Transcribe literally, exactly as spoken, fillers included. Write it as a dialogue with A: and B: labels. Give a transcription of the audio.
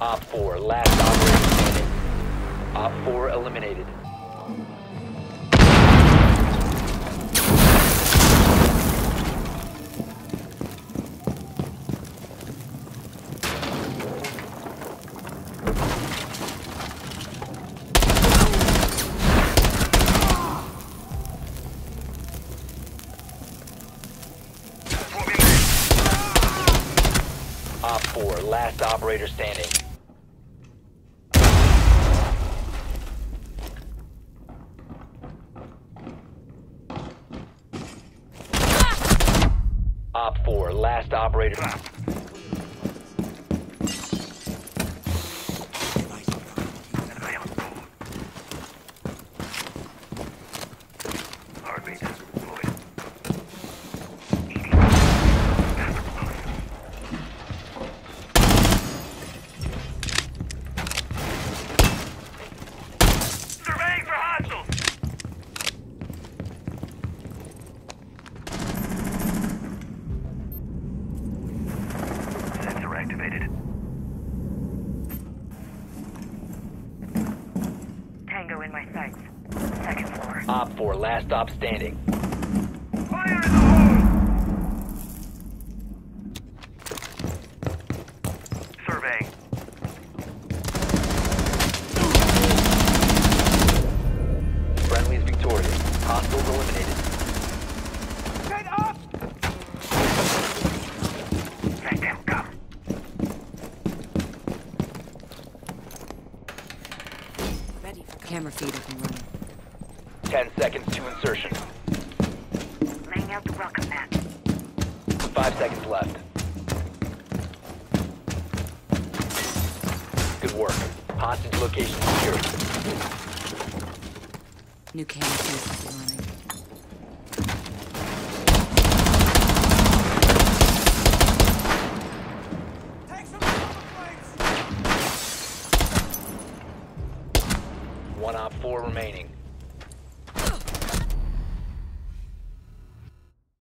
A: Op four, last operator standing. Op four eliminated. Op four, last operator standing. Op four, last operator.
B: Activated. Tango in my sights. Second floor.
A: Op four, last stop standing.
B: Fire in the hole! Surveying.
A: Friendly's victorious. Hostiles eliminated.
B: Get up! Let them come.
C: Ready for camera feed up and running.
A: Ten seconds to insertion.
B: Laying out the welcome mat.
A: Five seconds left. Good work. Hostage location secured.
C: New camera feed up and running.
A: One op four remaining.